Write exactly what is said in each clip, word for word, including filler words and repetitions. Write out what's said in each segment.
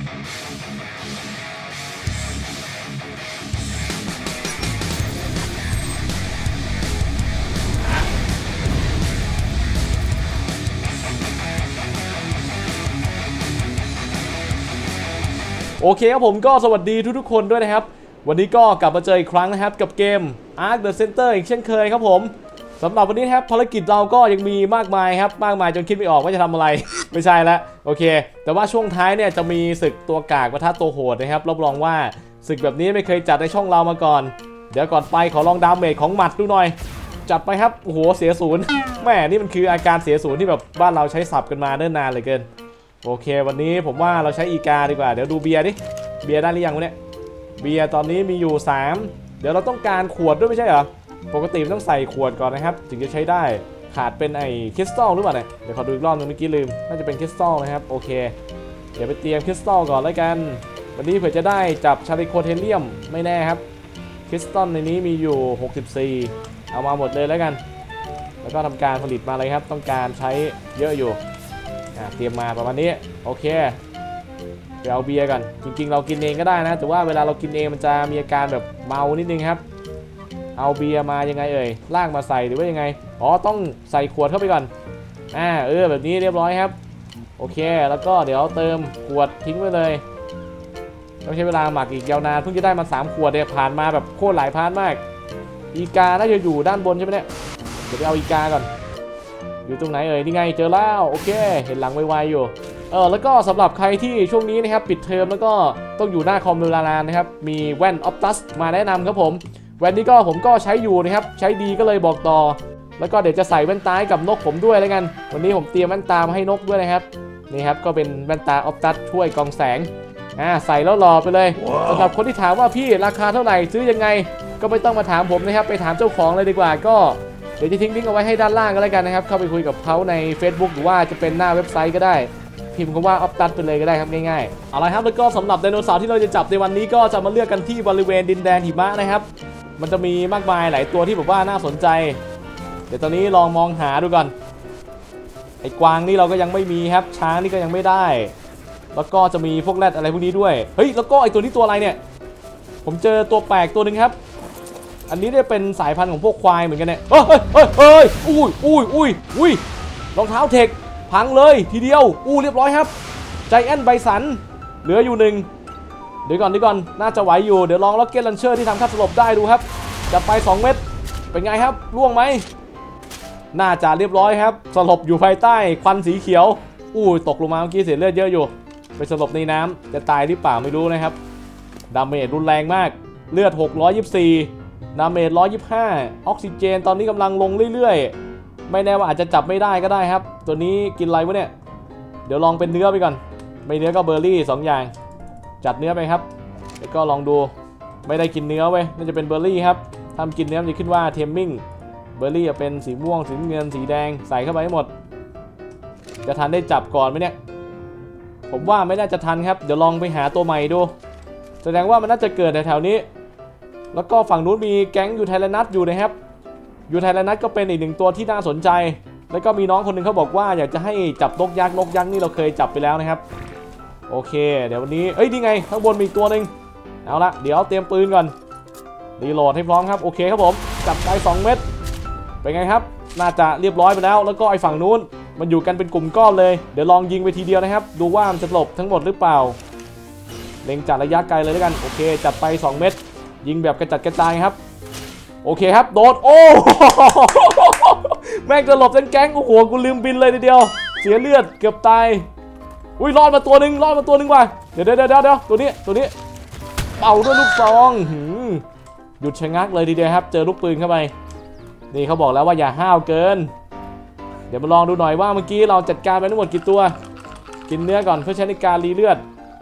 โอเคครับผมก็สวัสดีทุกๆคนด้วยนะครับวันนี้ก็กลับมาเจออีกครั้งนะครับกับเกม Ark The Center อีกเช่นเคยครับผมสำหรับวันนี้ครับภารกิจเราก็ยังมีมากมายครับมากมายจนคิดไม่ออกว่าจะทำอะไร ไม่ใช่แล้วโอเคแต่ว่าช่วงท้ายเนี่ยจะมีศึกตัวกากปะทะตัวโหดนะครับรับรองว่าศึกแบบนี้ไม่เคยจัดในช่องเรามาก่อนเดี๋ยวก่อนไปขอลองดาเมจของหมัดดูหน่อยจัดไปครับโอ้โหเสียศูนย์แม่นี่มันคืออาการเสียศูนย์ที่แบบบ้านเราใช้สับกันมาเนิ่นนานเลยเกินโอเควันนี้ผมว่าเราใช้อีกาดีกว่าเดี๋ยวดูเบียร์ดิเบียร์ได้หรือยังวะเนี่ยเบียร์ตอนนี้มีอยู่สามเดี๋ยวเราต้องการขวดด้วยไม่ใช่เหรอปกติมันต้องใส่ขวดก่อนนะครับถึงจะใช้ได้ขาดเป็นไอ้คริสตัลหรือเปล่าเนี่ยเดี๋ยวขอดูอีกรอบนึงเมื่อกี้ลืมน่าจะเป็นคริสตัลนะครับโอเคเดี๋ยวไปเตรียมคริสตัลก่อนแล้วกันวันนี้เผื่อจะได้จับชาริโคเทเลียมไม่แน่ครับคริสตัลในนี้มีอยู่หกสิบสี่เอามาหมดเลยแล้วกันแล้วก็ทำการผลิตมาเลยครับต้องการใช้เยอะอยู่เตรียมมาประมาณนี้โอเคไปเอาเบียร์กันจริงๆเรากินเองก็ได้นะแต่ว่าเวลาเรากินเองมันจะมีอาการแบบเมานิดนึงครับเอาเบียร์มายังไงเอ่ยลากมาใส่หรือว่ายังไงอ๋อต้องใส่ขวดเข้าไปก่อนอ่าเออแบบนี้เรียบร้อยครับโอเคแล้วก็เดี๋ยวเติมขวดทิ้งไว้เลยต้องใช้เวลาหมักอีกยาวนานเพิ่งจะได้มาสามขวดเนี่ยผ่านมาแบบโคตรหลายพาร์ทมากอีกาน่าจะอยู่ด้านบนใช่ไหมเนี่ยเดี๋ยวไปเอาอีกาก่อนอยู่ตรงไหนเอ่ยนี่ไงเจอแล้วโอเคเห็นหลังไวๆอยู่เออแล้วก็สำหรับใครที่ช่วงนี้นะครับปิดเทอมแล้วก็ต้องอยู่หน้าคอมเวลานานนะครับมีแว่น Optus มาแนะนำครับผมแว่นนี้ก็ผมก็ใช้อยู่นะครับใช้ดีก็เลยบอกต่อแล้วก็เดี๋ยวจะใส่แว่นตากับนกผมด้วยแล้วกันวันนี้ผมเตรียมแว่นตามาให้นกด้วยนะครับนี่ครับก็เป็นแว่นตา Optus ช่วยกองแสงอ่าใส่แล้วหล่อไปเลย wow. สำหรับคนที่ถามว่าพี่ราคาเท่าไหร่ซื้อยังไงก็ไม่ต้องมาถามผมนะครับไปถามเจ้าของเลยดีกว่าก็เดี๋ยวจะทิ้งลิงก์เอาไว้ให้ด้านล่างก็แล้วกันนะครับเข้าไปคุยกับเขาใน Facebook หรือว่าจะเป็นหน้าเว็บไซต์ก็ได้พิมพ์คำว่าออฟตัสไปเลยก็ได้ครับง่ายๆเอาละครับแล้วก็สำหรับไดโนเสาร์ที่เราจะจับในวันนี้ก็จะมาเลือกกันที่บริเวณดินแดนหิมะนะครับมันจะมีมากมายหลายตัวที่แบบว่าน่าสนใจเดี๋ยวตอนนี้ลองมองหาดูก่อนไอ้กวางนี่เราก็ยังไม่มีครับช้างนี่ก็ยังไม่ได้แล้วก็จะมีพวกแรดอะไรพวกนี้ด้วยเฮ้ยแล้วก็ไอ้ตัวนี้ตัวอะไรเนี่ยผมเจอตัวแปลกตัวหนึ่งครับอันนี้เนี่ยเป็นสายพันธุ์ของพวกควายเหมือนกันเนี่ยเฮ้ยเฮ้ยเฮ้ยอุ้ยอุ้ยอุ้ยอุ้ยรองเท้าเทคพังเลยทีเดียวอู้เรียบร้อยครับใจแอนไบสันเหลืออยู่หนึ่งเดี๋ยวก่อนเดี๋ยวก่อนน่าจะไหวอยู่เดี๋ยวลองล็อกเก็ตลันเชอร์ที่ทำค่าสลบได้ดูครับจับไปสองเม็ดเป็นไงครับล่วงไหมน่าจะเรียบร้อยครับสลบอยู่ภายใต้ควันสีเขียวอู้ตกลงมาเมื่อกี้เสียเลือดเยอะอยู่ไปสลบในน้ำจะตายหรือเปล่าไม่รู้นะครับดาเมจรุนแรงมากเลือดหกร้อยยี่สิบสี่ดาเมจหนึ่งร้อยยี่สิบห้าออกซิเจนตอนนี้กำลังลงเรื่อยๆไม่แน่ว่าอาจจะจับไม่ได้ก็ได้ครับตัวนี้กินอะไรวะเนี่ยเดี๋ยวลองเป็นเนื้อไปก่อนไม่เนื้อก็เบอร์รี่สองอย่างจัดเนื้อไปครับแล้วก็ลองดูไม่ได้กินเนื้อเว้ยน่าจะเป็นเบอร์รี่ครับทำกินเนื้อมันจะขึ้นว่าเทมมิ่งเบอร์รี่จะเป็นสีม่วงสีเงินสีแดงใส่เข้าไปให้หมดจะทันได้จับก่อนไหมเนี่ยผมว่าไม่น่าจะทันครับเดี๋ยวลองไปหาตัวใหม่ดูแสดงว่ามันน่าจะเกิดแถวๆนี้แล้วก็ฝั่งนู้นมีแก๊งยูไทแลนัสอยู่นะครับยูไทแลนัสก็เป็นอีกหนึ่งตัวที่น่าสนใจแล้วก็มีน้องคนหนึ่งเขาบอกว่าอยากจะให้จับนกยักษ์นกยักษ์นี่เราเคยจับไปแล้วนะครับโอเคเดี๋ยววันนี้เอ้ยนี่ไงข้างบนมีอีกตัวหนึ่งเอาละเดี๋ยวเตรียมปืนก่อนรีโหลดให้พร้อมครับโอเคครับผมจับไปสองเม็ดเป็นไงครับน่าจะเรียบร้อยไปแล้วแล้วก็ไอ้ฝั่งนู้นมันอยู่กันเป็นกลุ่มก้อนเลยเดี๋ยวลองยิงไปทีเดียวนะครับดูว่ามันจะหลบทั้งหมดหรือเปล่าเล็งจากระยะไกลเลยด้วยกันโอเคจัดไปสองเม็ดยิงแบบกระจัดกระจายครับโอเคครับโดดโอ้แม่งจะหลบทั้งแก๊งโอ้โหกูลืมบินเลยทีเดียวเสียเลือดเกือบตายอุ้ยรอดมาตัวหนึ่งรอดมาตัวหนึ่งว่ะเดี๋ยวเดี๋ยวเดี๋ยวเดี๋ยวตัวนี้ตัวนี้เป่าด้วยลูกซองหยุดชะงักเลยทีเดียวครับเจอลูกปืนเข้าไปนี่เขาบอกแล้วว่าอย่าห้าวเกินเดี๋ยวมาลองดูหน่อยว่าเมื่อกี้เราจัดการไปทั้งหมดกี่ตัวกินเนื้อก่อนเพื่อใช้ในการรีเลือด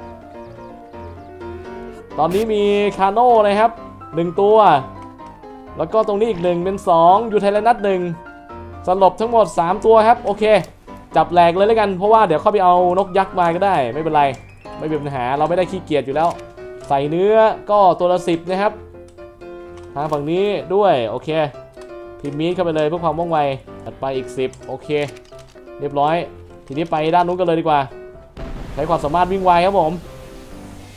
ตอนนี้มีคาโน่นะครับหนึ่งตัวแล้วก็ตรงนี้อีกหนึ่งเป็นสองยูไทแลนัสหนึ่งสลบทั้งหมดสามตัวครับโอเคจับแหลกเลยแล้วกันเพราะว่าเดี๋ยวเข้าไปเอานกยักษ์มาก็ได้ไม่เป็นไรไม่เป็นปัญหาเราไม่ได้ขี้เกียจอยู่แล้วใส่เนื้อก็ตัวละสิบนะครับทางฝั่งนี้ด้วยโอเคพิมพ์มีดเข้าไปเลยเพื่อความว่องไวตัดไปอีกสิบโอเคเรียบร้อยทีนี้ไปด้านนู้นกันเลยดีกว่าใช้ความสามารถวิ่งไวครับผม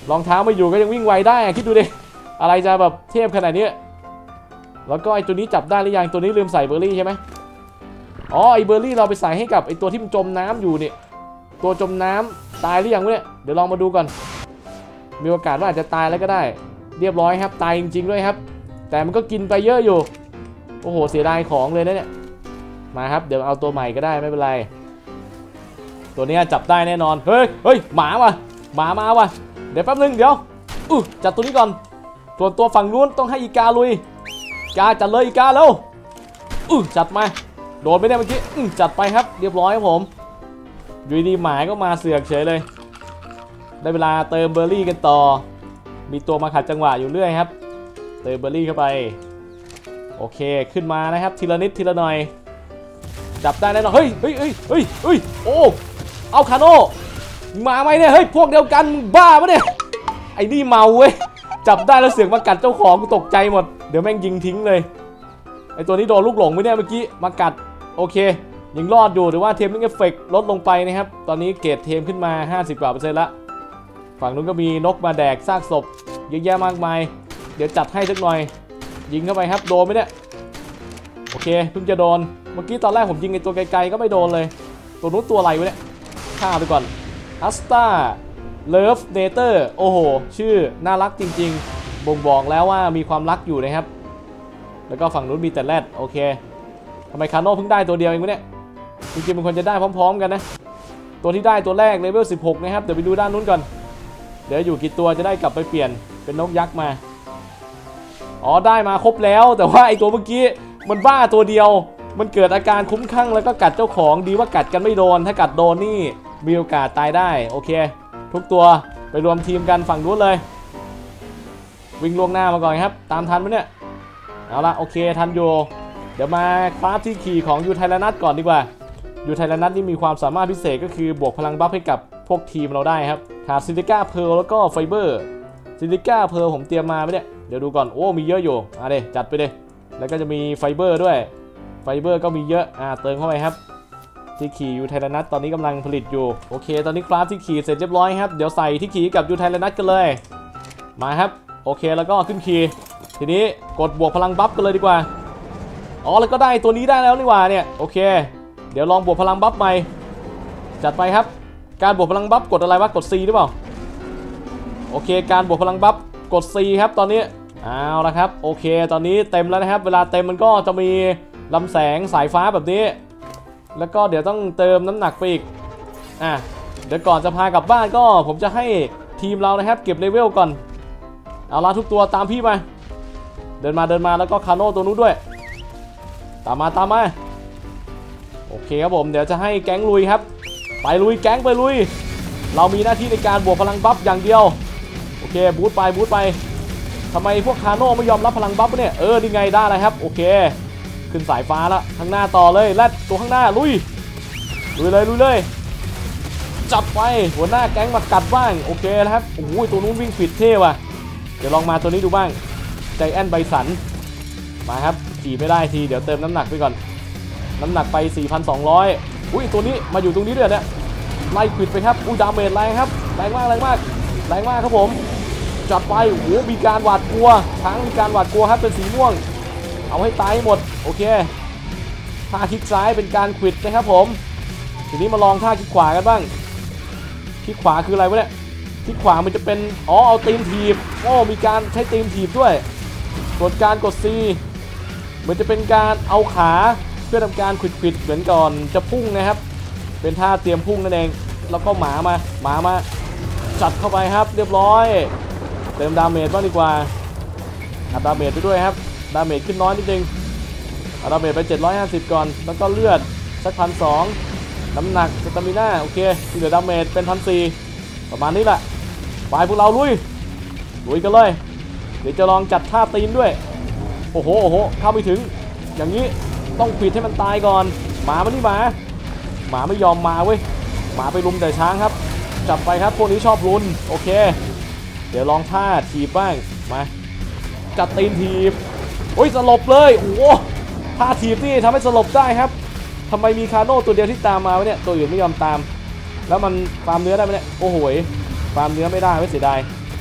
รองเท้าไม่อยู่ก็ยังวิ่งไวได้คิดดูดิอะไรจะแบบเทพขนาดนี้แล้วก็ไอตัวนี้จับได้หรือยังตัวนี้ลืมใส่เบอร์รี่ใช่ไหมอ๋อไอเบอร์รี่เราไปใส่ให้กับไอตัวที่มันจมน้ำอยู่เนี่ยตัวจมน้ำตายหรือยังเนี่ยเดี๋ยวลองมาดูก่อนมีโอกาสว่าอาจจะตายแล้วก็ได้เรียบร้อยครับตายจริงๆด้วยครับแต่มันก็กินไปเยอะอยู่โอ้โหเสียดายของเลยนะเนี่ยมาครับเดี๋ยวเอาตัวใหม่ก็ได้ไม่เป็นไรตัวนี้จับได้แน่นอนเฮ้ยเฮ้ยหมาว่ะหมามาว่ะเดี๋ยวแป๊บนึงเดี๋ยวอู้จัดตัวนี้ก่อนส่วนตัวฝั่งนู้นต้องให้อีกาลุยกาจัดเลยอีกาแล้วอู้จัดมาโดนไม่ได้เมื่อกี้จัดไปครับเรียบร้อยครับผมอยู่ดีหมาก็มาเสือกเฉยเลยได้เวลาเติมเบอร์รี่กันต่อมีตัวมาขัดจังหวะอยู่เรื่อยครับเติมเบอร์รี่เข้าไปโอเคขึ้นมานะครับทีละนิดทีละหน่อยจับได้แน่นอนเฮ้ยเฮ้ยเฮ้ยเฮ้ยเฮ้ยโอ้เอาคาโน่มาไหมเนี่ยเฮ้ยพวกเดียวกันบ้าปะเนี่ยไอ้นี่เมาเว้ยจับได้แล้วเสือกมากัดเจ้าของกูตกใจหมดเดี๋ยวแม่งยิงทิ้งเลยไอ้ตัวนี้โดนลูกหลงไปเนี่ยเมื่อกี้มากัดโอเคยังรอดอยู่แต่ว่าเทมมิ่งเอฟเฟกต์ลดลงไปนะครับตอนนี้เกรดเทมขึ้นมาห้าสิบกว่าเปอร์เซ็นต์ละฝั่งนู้นก็มีนกมาแดกซากศพเยอะแยะมากมายเดี๋ยวจัดให้สักหน่อยยิงเข้าไปครับโดนไหมเนี่ยโอเคเพิ่งจะโดนเมื่อกี้ตอนแรกผมยิงไอ้ตัวไกลๆก็ไม่โดนเลยตัวนู้นตัวอะไรวะเนี่ยฆ่าไปก่อนอัสตาเลิฟเนเตอร์โอ้โหชื่อน่ารักจริงๆบ่งบอกแล้วว่ามีความรักอยู่นะครับแล้วก็ฝั่งนู้นมีแต่แรดโอเคทำไมคาโน่เพิ่งได้ตัวเดียวเองวะเนี่ยจริงๆมันควรจะได้พร้อมๆกันนะตัวที่ได้ตัวแรกเลเวลสิบหกนะครับเดี๋ยวไปดูด้านนู้นก่อนเดี๋ยวอยู่กี่ตัวจะได้กลับไปเปลี่ยนเป็นนกยักษ์มาอ๋อได้มาครบแล้วแต่ว่าไอตัวเมื่อกี้มันบ้าตัวเดียวมันเกิดอาการคุ้มคลั่งแล้วก็กัดเจ้าของดีว่ากัดกันไม่โดนถ้ากัดโดนนี่มีโอกาสตายได้โอเคทุกตัวไปรวมทีมกันฝั่งนู้นเลยวิ่งล่วงหน้ามาก่อนครับตามทันไหมเนี่ยเอาละโอเคทันอยู่เดี๋ยวมาคราฟที่ขี่ของยูไทแลนัทก่อนดีกว่ายูไทแลนัทนี่มีความสามารถพิเศษก็คือบวกพลังบัฟให้กับพวกทีมเราได้ครับขาดซิลิก้าเพร์ลแล้วก็ไฟเบอร์ซิลิก้าเพร์ลผมเตรียมมาไหมเนี่ยเดี๋ยวดูก่อนโอ้มีเยอะอยู่อ่ะเดี๋ยวจัดไปเลยแล้วก็จะมีไฟเบอร์ด้วยไฟเบอร์ก็มีเยอะอ่าเติมเข้าไปครับที่ขี่ยูไทแลนัทตอนนี้กำลังผลิตอยู่โอเคตอนนี้คราฟที่ขี่เสร็จเรียบร้อยครับเดี๋ยวใส่ที่ขี่กับยูไทแลนัทกันเลยมาครับโอเคแล้วก็ขึ้นขี่ทีนี้กดบวกพลังบัฟกันเลยดีกว่าอ๋อแล้วก็ได้ตัวนี้ได้แล้วนี่หว่าเนี่ยโอเคเดี๋ยวลองบวกพลังบัฟใหม่จัดไปครับการบวกพลังบัฟกดอะไรวะกด C หรือเปล่าโอเคการบวกพลังบัฟกด C ครับตอนนี้เอาละครับโอเคตอนนี้เต็มแล้วนะครับเวลาเต็มมันก็จะมีลำแสงสายฟ้าแบบนี้แล้วก็เดี๋ยวต้องเติมน้ำหนักไปอีกอ่ะเดี๋ยวก่อนจะพากลับบ้านก็ผมจะให้ทีมเรานะครับเก็บเลเวลก่อนเอาละทุกตัวตามพี่มาเดินมาเดินมาแล้วก็คาโน่ตัวนู้นด้วยตามมาตามมาโอเคครับผมเดี๋ยวจะให้แก๊งลุยครับไปลุยแก๊งไปลุยเรามีหน้าที่ในการบวกพลังบัฟอย่างเดียวโอเคบูทไปบูทไปทำไมพวกคาโน่ไม่ยอมรับพลังบัฟเนี่ยเออนี่ไงได้เลยครับโอเคขึ้นสายฟ้าแล้วข้างหน้าต่อเลยแรดตัวข้างหน้าลุยลุยเลยลุยเลยจับไปหัวหน้าแก๊งมากัดบ้างโอเคนะครับโอ้ยตัวนู้นวิ่งผิดเท่ว่ะเดี๋ยวลองมาตัวนี้ดูบ้างใจแอนไบสันมาครับขี่ไม่ได้ทีเดี๋ยวเติมน้ำหนักไปก่อนน้ำหนักไป สี่พันสองร้อย อุ้ยตัวนี้มาอยู่ตรงนี้ด้วยเนี่ยไล่ขวิดไปครับอุ้ยดาเมจแรงครับแรงมากแรงมากแรงมากครับผมจัดไปโอ้โหมีการหวาดกลัวช้างมีการหวาดกลัวครับเป็นสีม่วงเอาให้ตายหมดโอเคท่าคลิกซ้ายเป็นการขวิดนะครับผมทีนี้มาลองท่าคลิกขวากันบ้างคลิกขวาคืออะไรวะเนี่ยคลิกขวามันจะเป็นอ๋อเอาตีนถีบโอ้มีการใช้ตีนถีบด้วยกดการกด C มันจะเป็นการเอาขาเพื่อทำการขวิดๆเหมือนก่อนจะพุ่งนะครับเป็นท่าเตรียมพุ่งนั่นเองแล้วก็หมามาหมามาจัดเข้าไปครับเรียบร้อยเติมดาเมจบ้างดีกว่าอัดดาเมจไปด้วยครับดาเมจขึ้นน้อยนิดนึงเอาดาเมจไปเจ็ดร้อยห้าสิบก่อนแล้วก็เลือดสักพันสองน้ำหนักสตามิน่าโอเคที่เหลือดาเมจเป็นพันสี่ประมาณนี้แหละไปพวกเราลุยลุยกันเลยเดี๋ยวจะลองจัดท่าตีนด้วยโอ้โหโอ้โหเข้าไม่ถึงอย่างนี้ต้องปิดให้มันตายก่อนหมามันนี่หมาหมาไม่ยอมมาเว้ยหมาไปรุมแต่ช้างครับจับไปครับพวกนี้ชอบรุนโอเคเดี๋ยวลองท่าถีบบ้างมาจัดตีนถีบโอ้ยสลบเลยโอ้โหท่าถีบนี่ทำให้สลบได้ครับทำไมมีคาโน่ตัวเดียวที่ตามมาวะเนี่ยตัวอื่นไม่ยอมตามแล้วมันฟาร์มเนื้อได้ไหมเนี่ยโอ้โหฟาร์มเนื้อไม่ได้ไม่เสียดาย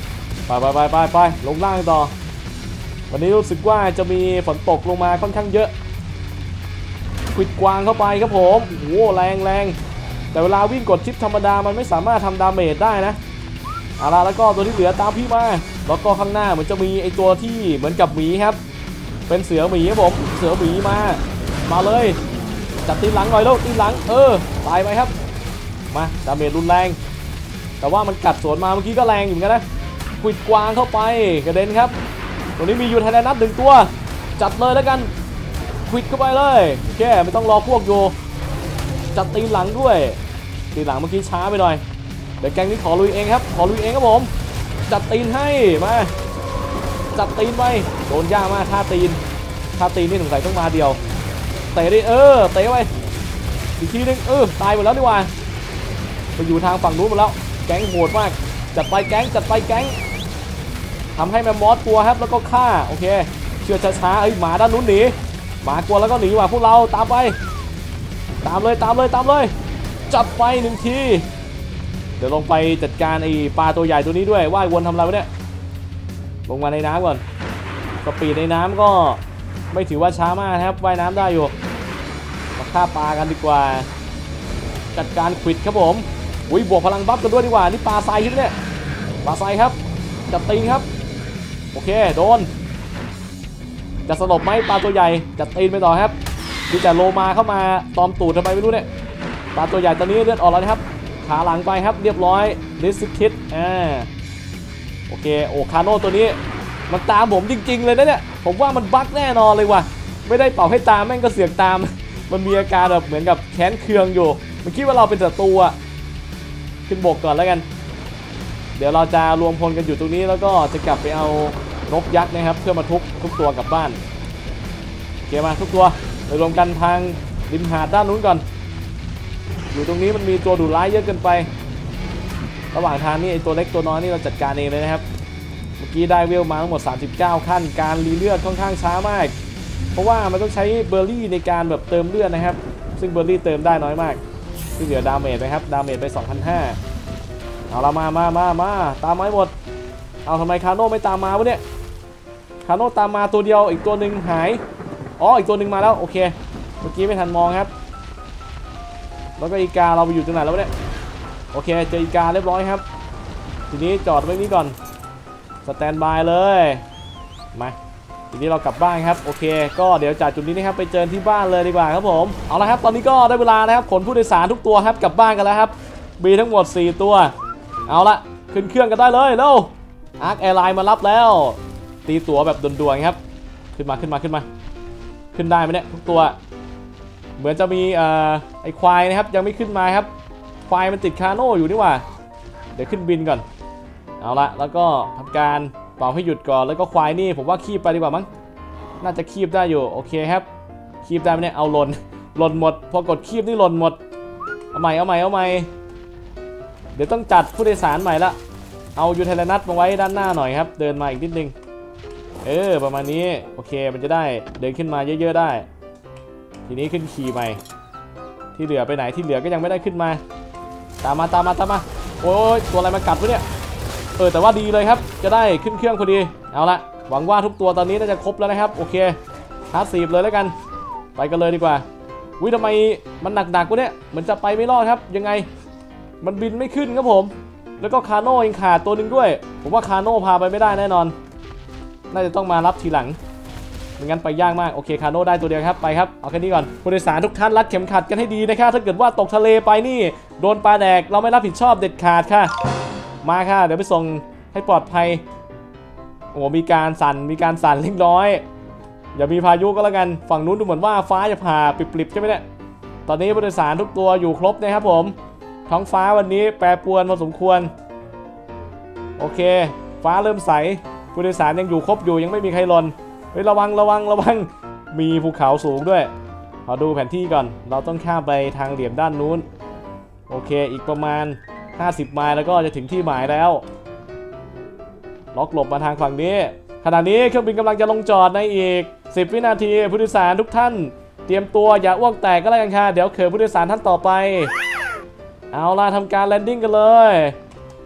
ไปไปไปไปไปลงล่างต่อวันนี้รู้สึกว่าจะมีฝนตกลงมาค่อนข้างเยอะควิดกวางเข้าไปครับผมโอ้โหแรงแรงแต่เวลาวิ่งกดชิปธรรมดามันไม่สามารถทำดาเมจได้นะเอาล่ะแล้วก็ตัวที่เหลือตามพี่มาแล้วก็ข้างหน้าเหมือนจะมีไอตัวที่เหมือนกับหมีครับเป็นเสือหมีครับผมเสือหมีมามาเลยจัดตีหลังหน่อยแล้วตีหลังเออตายไปครับมาดาเมจรุนแรงแต่ว่ามันกัดสวนมาเมื่อกี้ก็แรงอยู่เหมือนกันนะควิดกวางเข้าไปกระเด็นครับตรงนี้มียูไทแลนด์นัดหนึ่งตัวจัดเลยแล้วกันควิดเข้าไปเลยแค่ไม่ต้องรอพวกโยจัดตีหลังด้วยตีหลังเมื่อกี้ช้าไปหน่อยเดี๋ยวแกงนี้ขอลุยเองครับขอลุยเองครับผมจัดตีนให้มาจัดตีนไปโดนยากมากท่าตีนท่าตีนนี่สงสัยต้องมาเดียวเตะดิเออเตะไปอีกทีนึงเออตายหมดแล้วดีกว่าไปอยู่ทางฝั่งนู้นหมดแล้วแก๊งโหดมากจัดไปแก๊งจัดไปแก๊งทำให้แมมมอสกลัวครับแล้วก็ฆ่าโอเคเชื่อช้าๆเอ้ยหมาด้านนู้นหนีหมากลัวแล้วก็หนีว่ะพวกเราตามไปตามเลยตามเลยตามเลยจัดไปหนึ่งทีเดี๋ยวลงไปจัดการไอ้ปลาตัวใหญ่ตัวนี้ด้วยว่ายวนทำอะไรวะเนี่ยลงมาในน้ำก่อนสปีดในน้ำก็ไม่ถือว่าช้ามากครับว่ายน้ำได้อยู่มาฆ่าปลากันดีกว่าจัดการควิดครับผมอุ้ยบวกพลังบัฟกันด้วยดีกว่านี่ปลาไซใช่ไหมเนี่ยปลาไซครับจัดตีนครับโอเคโดนจะสลบไหมปลาตัวใหญ่จัดตีนไปต่อครับที่จะโลมาเข้ามาตอมตูดทำไมไม่รู้เนี่ยปลาตัวใหญ่ตอนนี้เลือดออกแล้วนะครับขาหลังไปครับเรียบร้อยลิสคิดอ่าโอเคโอคาโน่ตัวนี้มันตามผมจริงๆเลยนะเนี่ยผมว่ามันบั๊กแน่นอนเลยว่ะไม่ได้เป่าให้ตามแม่งก็เสือกตามมันมีอาการแบบเหมือนกับแค้นเคืองอยู่มันคิดว่าเราเป็นศัตรูอะขึ้นบกก่อนแล้วกันเดี๋ยวเราจะรวมพลกันอยู่ตรงนี้แล้วก็จะกลับไปเอานกยักษ์นะครับเพื่อมาทุบทุกตัวกลับบ้านโอเคมาทุกตัวไปรวมกันทางริมหาดด้านนู้นก่อนอยู่ตรงนี้มันมีตัวดุร้ายเยอะเกินไประหว่างทางนี่ไอตัวเล็กตัวน้อยนี่เราจัดการเองเลยนะครับเมื่อกี้ได้เวลมาทั้งหมดสามสิบเก้าขั้นการรีเลือดค่อนข้างช้ามากเพราะว่ามันต้องใช้เบอร์รี่ในการแบบเติมเลือดนะครับซึ่งเบอร์รี่เติมได้น้อยมากที่เหลือดาเมจนะครับดาเมจไป สองพันห้าร้อย เอาละมามามามาตามมาหมดเอาทำไมคาโน่ไม่ตามมาวะเนี่ยคาโน่ตามมาตัวเดียวอีกตัวหนึ่งหายอ๋ออีกตัวหนึ่งมาแล้วโอเคเมื่อกี้ไม่ทันมองครับแล้วก็อีกาเราไปอยู่ตรงไหนแล้วเนี่ยโอเคเจออีกาเรียบร้อยครับทีนี้จอดไว้นี้ก่อนสแตนบายเลยมาทีนี้เรากลับบ้านครับโอเคก็เดี๋ยวจากจุดนี้นะครับไปเจอที่บ้านเลยดีกว่าครับผมเอาละครับตอนนี้ก็ได้เวลานะครับขนผู้โดยสารทุกตัวครับกลับบ้านกันแล้วครับมีทั้งหมดสี่ตัวเอาละขึ้นเครื่องกันได้เลยเร็วอาร์คแอร์ไลน์มารับแล้วตีตั๋วแบบด่วนๆครับขึ้นมาขึ้นมาขึ้นมาขึ้นได้ไหมเนี่ยทุกตัวเหมือนจะมีเอ่อไอควายนะครับยังไม่ขึ้นมาครับควายมันติดคาโน่อยู่นี่ว่าเดี๋ยวขึ้นบินก่อนเอาละแล้วก็ทำการเป่าให้หยุดก่อนแล้วก็ควายนี่ผมว่าคีบไปดีกว่ามั้งน่าจะคีบได้อยู่โอเคครับคีบได้ไหมเนี่ยเอาหล่นหล่นหมดพอกดคีบนี่หล่นหมดเอาใหม่เอาใหม่เอาใหม่เดี๋ยวต้องจัดผู้โดยสารใหม่ละเอายูเทเลนัทมาไว้ด้านหน้าหน่อยครับเดินมาอีกนิดนึงเออประมาณนี้โอเคมันจะได้เดินขึ้นมาเยอะๆได้ทีนี้ขึ้นขี่ใหม่ที่เหลือไปไหนที่เหลือก็ยังไม่ได้ขึ้นมาตามมาตามมาตามมาโอ้ยตัวอะไรมากัดวะเนี่ยเออแต่ว่าดีเลยครับจะได้ขึ้นเครื่องพอดีเอาละหวังว่าทุกตัวตอนนี้น่าจะครบแล้วนะครับโอเคพาสซีฟเลยแล้วกันไปกันเลยดีกว่าวิทำไมมันหนักๆวะเนี่ยเหมือนจะไปไม่รอดครับยังไงมันบินไม่ขึ้นครับผมแล้วก็คาโน่ยังขาดตัวหนึ่งด้วยผมว่าคาโน่พาไปไม่ได้แน่นอนน่าจะต้องมารับทีหลังไม่งั้นไปยากมากโอเคคาโน่ได้ตัวเดียวครับไปครับเอาแค่นี้ก่อนผู้โดยสารทุกท่านรัดเข็มขัดกันให้ดีนะครับถ้าเกิดว่าตกทะเลไปนี่โดนปลาแดกเราไม่รับผิดชอบเด็ดขาดค่ะมาค่ะเดี๋ยวไปส่งให้ปลอดภัยโอ้มีการสั่นมีการสั่นเล็กน้อยอย่ามีพายุก็แล้วกันฝั่งนู้นดูเหมือนว่าฟ้าจะผ่าปลิบๆใช่ไหมเนี่ยตอนนี้ผู้โดยสารทุกตัวอยู่ครบนะครับผมท้องฟ้าวันนี้แปรปรวนพอสมควรโอเคฟ้าเริ่มใสผู้โดยสารยังอยู่ครบอยู่ยังไม่มีใครหล่นเฮ้ยระวังระวังระวังมีภูเขาสูงด้วยขอดูแผนที่ก่อนเราต้องข้ามไปทางเหลี่ยมด้านนู้นโอเคอีกประมาณห้าสิบไมล์แล้วก็จะถึงที่หมายแล้วล็อกหลบมาทางฝั่งนี้ขณะนี้เครื่องบินกำลังจะลงจอดในอีกสิบวินาทีผู้โดยสารทุกท่านเตรียมตัวอย่าอ้วกแตกก็แล้วกันค่ะเดี๋ยวเขินผู้โดยสารท่านต่อไปเอาล่ะทำการแลนดิ้งกันเลยป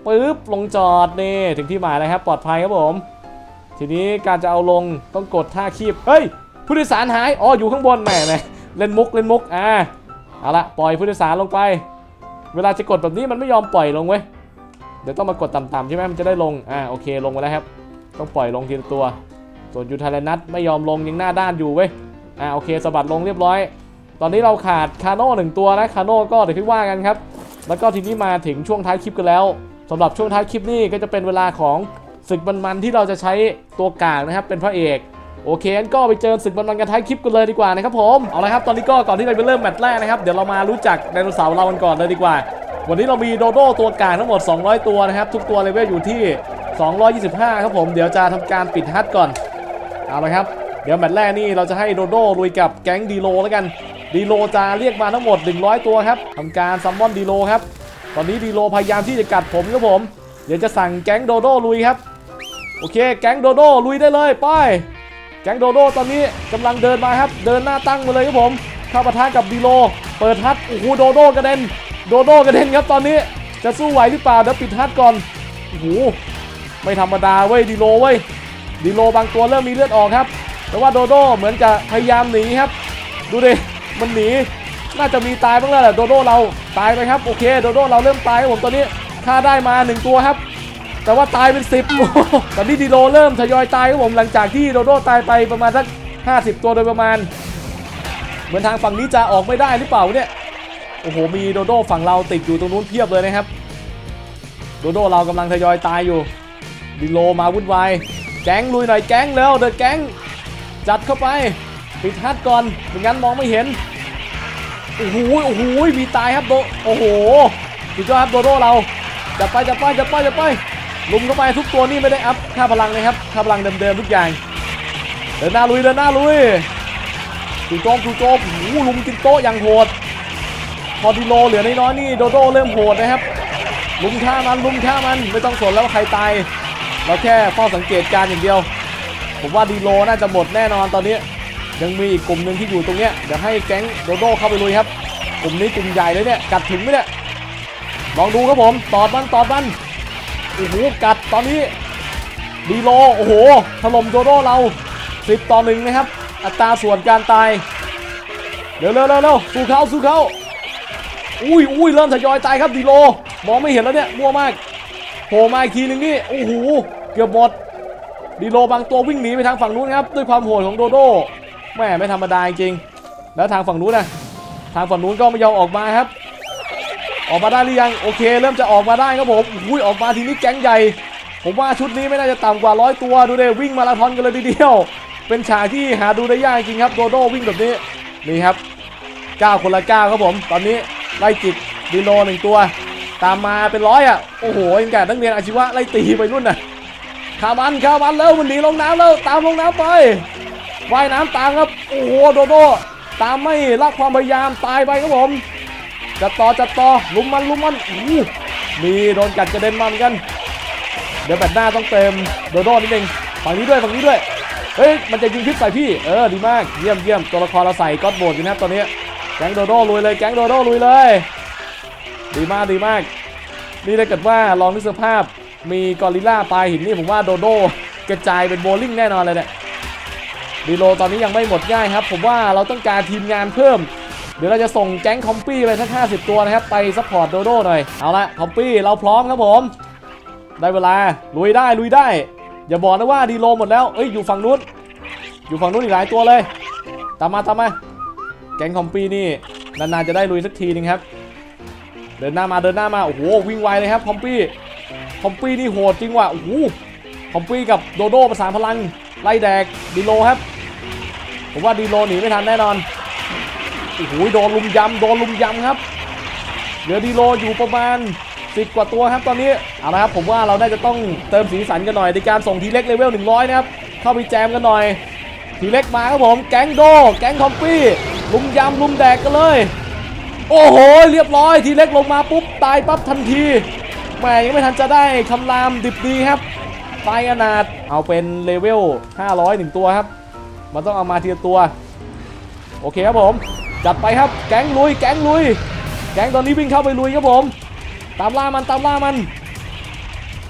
ปึ๊บลงจอดนี่ถึงที่หมายแล้วครับปลอดภัยครับผมทีนี้การจะเอาลงต้องกดท่าคีบเฮ้ยผู้โดยสารหายอ๋ออยู่ข้างบนแหมแหมเล่นมุกเล่นมุกอ่าเอาละปล่อยผู้โดยสารลงไปเวลาจะกดแบบนี้มันไม่ยอมปล่อยลงเว้ยเดี๋ยวต้องมากดต่ำๆใช่ไหมมันจะได้ลงอ่าโอเคลงไปแล้วครับต้องปล่อยลงทีละตัวส่วนยูทาเลนัทไม่ยอมลงยังหน้าด้านอยู่เว้ยอ่าโอเคสะบัดลงเรียบร้อยตอนนี้เราขาดคาโน่หนึ่งตัวนะคาโน่ก็เดี๋ยวค่อยว่ากันครับแล้วก็ทีนี้มาถึงช่วงท้ายคลิปกันแล้วสำหรับช่วงท้ายคลิปนี้ก็จะเป็นเวลาของศึกมันๆที่เราจะใช้ตัวกลางนะครับเป็นพระเอกโอเคงั้นก็ไปเจอศึกมันๆกันท้ายคลิปกันเลยดีกว่านะครับผมเอาละครับตอนนี้ก็ก่อนที่เราไปเริ่มแมตช์แรกนะครับเดี๋ยวเรามารู้จักไดโนเสาร์เรากันก่อนเลยดีกว่าวันนี้เรามีโดโดตัวกลางทั้งหมดสองร้อยตัวนะครับทุกตัวเลเวลอยู่ที่สองร้อยยี่สิบห้าครับผมเดี๋ยวจะทำการปิดฮัทก่อนเอาละครับเดี๋ยวแมตช์แรกนี่เราจะให้โดโดลุยกับแก๊งดีโลแล้วกันดีโลจะเรียกมาทั้งหมดหนึ่งร้อยตัวครับทำการซัมมอนดีโลครับตอนนี้ดีโลพยายามที่จะกัดผมครับผมเดี๋ยวจะสั่งแก๊งโดโดลุยครับโอเคแก๊งโดโดลุยได้เลยไปแก๊งโดโดตอนนี้กำลังเดินมาครับเดินหน้าตั้งมาเลยครับผมเข้าปะทะกับดีโลเปิดฮัทโอ้โหโดโดกระเด็นโดโดกระเด็นครับตอนนี้จะสู้ไหวหรือเปล่าเดี๋ยวปิดฮัทก่อนโอ้โหไม่ธรรมดาเว้ยดีโลเว้ยดีโลบางตัวเริ่มมีเลือดออกครับแต่ว่าโดโดเหมือนจะพยายามหนีครับดูดิมันหนีน่าจะมีตายบ้างแล้วแหละโดโดเราตายไปครับโอเคโดโดเราเริ่มตายครับผมตอนนี้ฆ่าได้มาหนึ่งตัวครับแต่ว่าตายเป็นสิบตอนนี้ดีโลเริ่มทยอยตายครับผมหลังจากที่โดโดตายไปประมาณสักห้าสิบตัวโดยประมาณเหมือนทางฝั่งนี้จะออกไม่ได้หรือเปล่าเนี่ยโอ้โหมีโดโดฝั่งเราติดอยู่ตรงนู้นเพียบเลยนะครับโดโดเรากำลังทยอยตายอยู่ดีโลมาวุ่นวายแก๊งลุยหน่อยแก๊งแล้วเดินแก๊งจัดเข้าไปปิดฮัทก่อนไม่งั้นมองไม่เห็นโอ้โหโอ้โหมีตายครับโดโอ้โหสุดยอดครับโดโดเราจับไปจับไปจับไปจับไปลุมเข้าไปทุกตัวนี่ไม่ได้อัพค่าพลังเลยครับค่าพลังเดิมๆทุกอย่างเดินหน้าลุยเดินหน้าลุยถูโจมถูโจมโอ้โหลุมกินโต๊ะอย่างโหดพอดีโลเหลือน้อยๆนี่โดโดเริ่มโหดนะครับลุมฆ่ามันลุมฆ่ามันไม่ต้องสนแล้วว่าใครตายเราแค่เฝ้าสังเกตการอย่างเดียวผมว่าดีโลน่าจะหมดแน่นอนตอนนี้ยังมีอีกกลุ่มหนึ่งที่อยู่ตรงเนี้ยเดี๋ยวให้แก๊งโดโดเข้าไปลุยครับกลุ่มนี้กลุ่มใหญ่เลยเนี่ยกัดถึงไหมเนี่ยลองดูครับผมตอดมันตอดมันโอ้โหกัดตอนนี้ดีโลโอ้โหถล่มโดโดเราสิบต่อหนึ่งนะครับอัตราส่วนการตายเร็วเร็วเร็วเร็วสู้เขาสู้เขาอุ้ยอุ้ยเริ่มทยอยตายครับดีโลมองไม่เห็นแล้วเนี่ยมั่วมากโผล่มาอีกทีหนึ่งนี่โอ้โหเกือบหมดดีโลบางตัววิ่งหนีไปทางฝั่งนู้นครับด้วยความโหดของโดโดแม่ไม่ธรรมดาจริงแล้วทางฝั่งนู้นนะทางฝั่งนู้นก็ไม่ยอมออกมาครับออกมาได้หรือยังโอเคเริ่มจะออกมาได้ครับผมอุ้ยออกมาทีนี้แก๊งใหญ่ผมว่าชุดนี้ไม่น่าจะต่ำกว่าร้อยตัวดูเด้วิ่งมาราธอนกันเลยทีเดียวเป็นฉากที่หาดูได้ยากจริงครับโดโดวิ่งแบบนี้นี่ครับเก้าคนละเก้าครับผมตอนนี้ไล่จิกดีโลหนึ่งตัวตามมาเป็นร้อยอ่ะโอ้โหยังแก่นักเรียนอาชีวะไล่ตีไปรุ่นน่ะข้ามันข้ามันแล้วมันหนีลงน้ำแล้วตามลงน้ำไปว่ายน้ำตามครับโอ้โหโดโดตามไม่ละความพยายามตายไปครับผมจัดต่อจัดต่อลุมมันลุมมันอู้มีโดนกัดกระเด็นมันกันเดี๋ยวแบตหน้าต้องเติมโดโดนิดนึงฝั่งนี้ด้วยฝั่งนี้ด้วยเฮ้ยมันจะยิงพิษใส่พี่เออดีมากเยี่ยมเยี่ยมตัวละครเราใส่ก็อดโบดอยู่นะครับตอนนี้แก๊งโดโดลุยเลยแก๊งโดโดลุยเลยดีมากดีมากนี่ถ้าเกิดว่าลองนึกสภาพมีกอริลล่าปลายหินนี่ผมว่าโดโดกระจายเป็นโบลิ่งแน่นอนเลยเนี่ยดีโลตอนนี้ยังไม่หมดง่ายครับผมว่าเราต้องการทีมงานเพิ่มเดี๋ยวเราจะส่งแก๊งคอมปี้ไปสักห้าสิบตัวนะครับไปซัพพอร์ตโดโดหน่อยเอาละคอมปี้เราพร้อมครับผมได้เวลาลุยได้ลุยได้อย่าบอกนะว่าดีโลหมดแล้วเอ้ยอยู่ฝั่งนู้นอยู่ฝั่งนู้นอีกหลายตัวเลยตามมาตามมาแก๊งคอมปี้นี่นานๆจะได้ลุยสักทีนึงครับเดินหน้ามาเดินหน้ามาโอ้โหวิ่งไวเลยครับคอมปี้คอมปี้นี่โหดจริงว่ะโอ้โหคอมปี้กับโดโดประสานพลังไล่แดกดีโลครับผมว่าดีโลหนีไม่ทันแน่นอนโอ้โหโดนลุมยำโดนลุมยำครับเหลือดีโลอยู่ประมาณสิบกว่าตัวครับตอนนี้เอาละครับผมว่าเราน่าจะต้องเติมสีสันกันหน่อยในการส่งทีเล็กเลเวลหนึ่งร้อยนะครับเข้าไปแจมกันหน่อยทีเล็กมาครับผมแก๊งโดแก๊งคอมปี้ลุมยำลุมแดกกันเลยโอ้โหเรียบร้อยทีเล็กลงมาปุ๊บตายปั๊บทันทีแหมยังไม่ทันจะได้คำรามดิบดีครับตายอนาถเอาเป็นเลเวลห้าร้อยหนึ่งตัวครับมันต้องเอามาทีละตัวโอเคครับผมจัดไปครับแก๊งลุยแก๊งลุยแก๊งตอนนี้วิ่งเข้าไปลุยครับผมตามล่ามันตามล่ามัน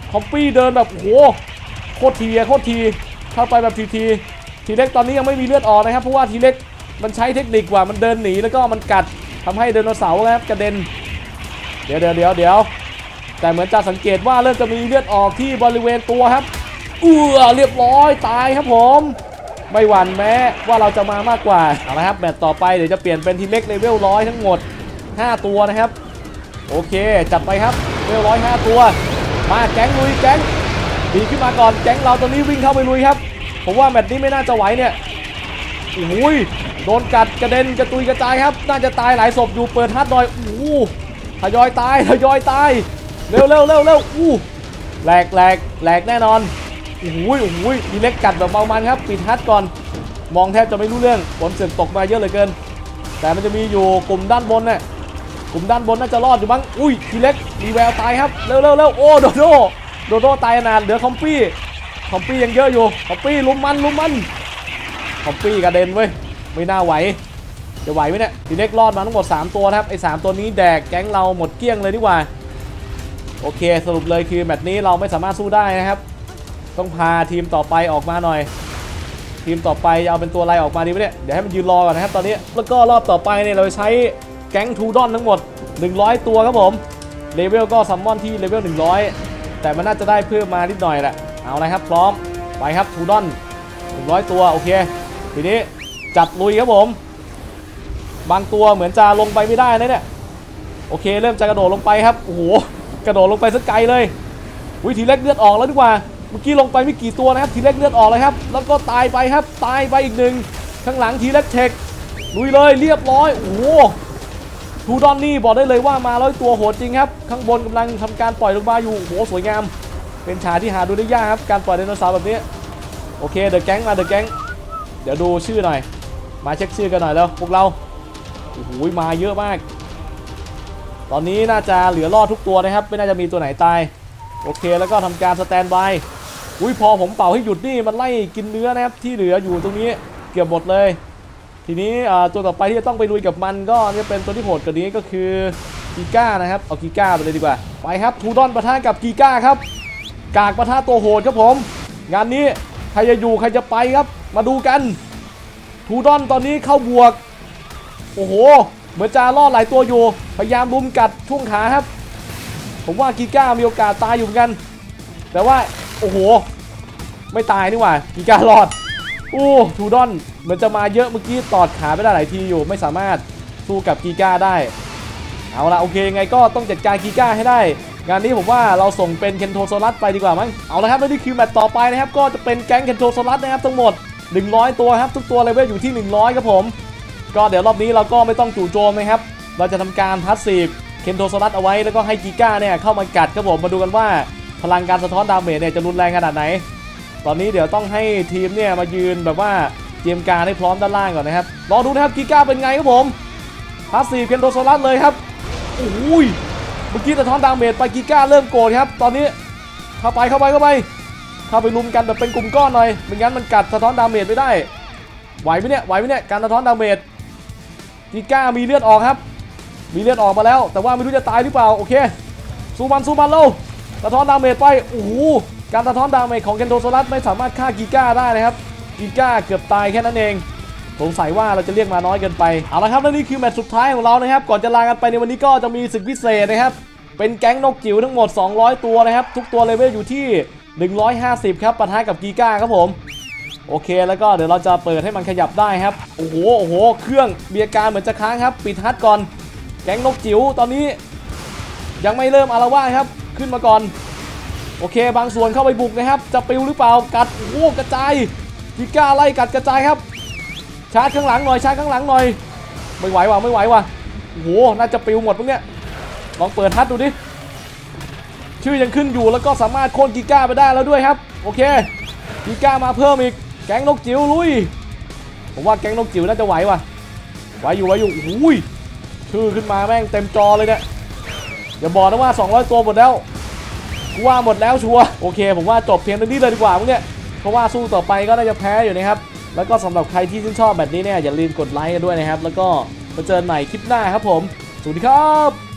คอมปี้เดินแบบโอ้โหโคตรทีโคตรทีเข้าไปแบบทีทีทีเล็กตอนนี้ยังไม่มีเลือดออกนะครับเพราะว่าทีเล็กมันใช้เทคนิคว่ามันเดินหนีแล้วก็มันกัดทำให้ไดโนเสาร์ครับกระเด็นเดี๋ยวเดี๋ยวเดี๋ยวเดี๋ยวแต่เหมือนจะสังเกตว่าเริ่มจะมีเลือดออกที่บริเวณตัวครับเอื้อเรียบร้อยตายครับผมไม่หวั่นแม้ว่าเราจะมามากกว่าเอาละครับแมตช์ต่อไปเดี๋ยวจะเปลี่ยนเป็นทีเล็กเลเวลร้อยทั้งหมดห้าตัวนะครับโอเคจัดไปครับเลเวลร้อยห้าตัวมาแก๊งลุยแก๊งดีขึ้นมาก่อนแก๊งเราตอนนี้วิ่งเข้าไปลุยครับผมว่าแมตช์นี้ไม่น่าจะไหวเนี่ยโอ้ยโดนกัดกระเด็นกระตุยกระจายครับน่าจะตายหลายศพอยู่เปิดฮัทดอยโอ้โหทยอยตายทยอยตายเร็วเร็วเร็วเร็วอู้แหลกแหลกแหลกแน่นอนโอ้โหโอ้โหทีเล็กกัดแบบเบามันครับปิดฮัทก่อนมองแทบจะไม่รู้เรื่องฝนเสือกตกมาเยอะเหลือเกินแต่มันจะมีอยู่กลุ่มด้านบนน่ะกลุ่มด้านบนน่าจะรอดอยู่บ้างอุ้ยทีเล็กมีแววตายครับเร็วเร็วเร็วโอ้โดโดโดโดตายนานเหลือคอมปี้คอมปี้ยังเยอะอยู่คอมปี้ลุมมันลุมมันคอมปี้กระเด็นเว้ยไม่น่าไหวจะไหวไหมเนี่ยทีเล็กรอดมาทั้งหมดสามตัวนะครับไอ้สามตัวนี้แดกแก๊งเราหมดเกลี้ยงเลยดีกว่าโอเคสรุปเลยคือแมตช์นี้เราไม่สามารถสู้ได้นะครับต้องพาทีมต่อไปออกมาหน่อยทีมต่อไปจะเอาเป็นตัวอะไรออกมาดีไหมเนี่ยเดี๋ยวให้มันยืนรอก่อนนะครับตอนนี้แล้วก็รอบต่อไปเนี่ยเราใช้แก๊งทูดอนทั้งหมดหนึ่งร้อยตัวครับผมเลเวลก็ซัมมอนที่เลเวลหนึ่งร้อยแต่มันน่าจะได้เพิ่มมานิดหน่อยแหละเอาอะไรครับพร้อมไปครับทูดอนหนึ่งร้อยตัวโอเคทีนี้จัดลุยครับผมบางตัวเหมือนจะลงไปไม่ได้นะเนี่ยโอเคเริ่มจะกระโดดลงไปครับโอ้โหกระโดดลงไปสักไกลเลยวิธีเล็กเลือดออกแล้วดีกว่าเมื่อกี้ลงไปไม่กี่ตัวนะครับทีเล็กเลือดออกเลยครับแล้วก็ตายไปครับตายไปอีกหนึ่งข้างหลังทีเล็กเช็คลุยเลยเรียบร้อยโอ้โหทูดอนนี่บอกได้เลยว่ามาร้อยตัวโหดจริงครับข้างบนกำลังทำการปล่อยลงมาอยู่โอ้โหสวยงามเป็นฉากที่หาดูได้ยากครับการปล่อยไดโนเสาร์แบบนี้โอเคเดอะแก๊งมาเดอะแก๊งเดี๋ยวดูชื่อหน่อยมาเช็คชื่อกันหน่อยแล้วพวกเราโอ้โหมาเยอะมากตอนนี้น่าจะเหลือรอดทุกตัวนะครับไม่น่าจะมีตัวไหนตายโอเคแล้วก็ทำการสแตนบายอุ้ยพอผมเป่าให้หยุดนี่มันไล่กินเนื้อนะครับที่เหลืออยู่ตรงนี้เกือบหมดเลยทีนี้ตัวต่อไปที่จะต้องไปลุยกับมันก็จะเป็นตัวที่โหดกว่านี้ก็คือกีก้านะครับเอากีก้าไปเลยดีกว่าไปครับทูดอนปะทะกับกีก้าครับกากปะทะตัวโหดครับผมงานนี้ใครจะอยู่ใครจะไปครับมาดูกันทูดอนตอนนี้เข้าบวกโอ้โหเหมือนจะล่อหลายตัวอยู่พยายามรุมกัดช่วงขาครับผมว่ากีก้ามีโอกาสตายอยู่เหมือนกันแต่ว่าโอ้โหไม่ตายนี่หว่ากีก้ารอดอู้ทูดอนเหมือนจะมาเยอะเมื่อกี้ตอดขาไปได้หลายทีอยู่ไม่สามารถสู้กับกีก้าได้เอาละโอเคยังไงก็ต้องจัดการกีก้าให้ได้งานนี้ผมว่าเราส่งเป็นเคนโทโซลัสไปดีกว่ามั้งเอาละครับแล้วนี่คือแมตช์ต่อไปนะครับก็จะเป็นแก๊งเคนโทโซลัสนะครับทั้งหมดหนึ่งร้อยตัวครับทุกตัวเลเวลอยู่ที่หนึ่งร้อยครับผมก็เดี๋ยวรอบนี้เราก็ไม่ต้องจู่โจมนะครับเราจะทำการพาสซีฟเคนโทโซลัสเอาไว้แล้วก็ให้กีก้าเนี่ยเข้ามากัดครับผมมาดูกันว่าพลังการสะท้อนดาเมจเนี่ยจะรุนแรงขนาดไหนตอนนี้เดี๋ยวต้องให้ทีมเนี่ยมายืนแบบว่าเตรียมการให้พร้อมด้านล่างก่อนนะครับรอดูนะครับกีก้าเป็นไงครับผมพาสซีฟเคนโทโซลัสเลยครับโอ้ยเมื่อกี้สะท้อนดาเมจไปกีก้าเริ่มโกรธครับตอนนี้เข้าไปเข้าไปเข้าไปเข้าไปลุมกันแบบเป็นกลุ่มก้อนหน่อยไม่งั้นมันกัดสะท้อนดาเมจไม่ได้ไหวไหมเนี่ยไหวไหมเนี่ยการสะท้อนดาเมจกีก้ามีเลือดออกครับมีเลือดออกมาแล้วแต่ว่าไม่รู้จะตายหรือเปล่าโอเคสู้มันสู้มันเร็วสะท้อนดาเมจไปโอ้โหการสะท้อนดาเมจของเคนโทโซลัสไม่สามารถฆ่ากีก้าได้นะครับกีก้าเกือบตายแค่นั้นเองสงสัยว่าเราจะเรียกมาน้อยเกินไปเอาละครับและนี่คือแมตช์สุดท้ายของเรานะครับก่อนจะลากันไปในวันนี้ก็จะมีศึกพิเศษนะครับเป็นแก๊งนกจิ๋วทั้งหมดสองร้อยตัวนะครับทุกตัวเลเวลอยู่ที่หนึ่งร้อยห้าสิบครับปะทะกับกีก้าครับผมโอเคแล้วก็เดี๋ยวเราจะเปิดให้มันขยับได้ครับโอ้โหโอ้โหเครื่องมีอาการเหมือนจะค้างครับปิดฮัทก่อนแก๊งนกจิ๋วตอนนี้ยังไม่เริ่มอาละวาดครับขึ้นมาก่อนโอเคบางส่วนเข้าไปบุกนะครับจะปิวหรือเปล่ากัดโอ้โหกระจายกีก้าไล่กัดกระจายครับชาร์จข้างหลังหน่อยชาร์จข้างหลังหน่อยไม่ไหวว่ะไม่ไหวว่ะโอ้โหน่าจะปิวหมดพวกเนี้ยลองเปิดฮัทดูดิชื่อยังขึ้นอยู่แล้วก็สามารถโค่นกีก้าไปได้แล้วด้วยครับโอเคกีก้ามาเพิ่มอีกแก๊งนกจิ๋วลุยผมว่าแก๊งนกจิ๋วน่าจะไหวว่ะไหวอยู่ไหวอยู่โอ้ยชื่อขึ้นมาแม่งเต็มจอเลยเนี่ยอย่าบอกนะว่าสองร้อยตัวหมดแล้วกูว่าหมดแล้วชัวร์โอเคผมว่าจบเพียงเท่านี้เลยดีกว่าพวกเนี้ยเพราะว่าสู้ต่อไปก็น่าจะแพ้อยู่นะครับแล้วก็สำหรับใครที่ชื่นชอบแบบนี้เนี่ยอย่าลืมกดไลค์กันด้วยนะครับแล้วก็มาเจอกันใหม่คลิปหน้าครับผมสวัสดีครับ